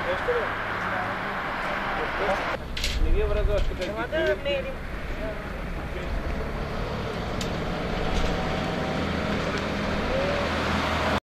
Нещо ли? Не ги връзваш тук. Трябва да мерим.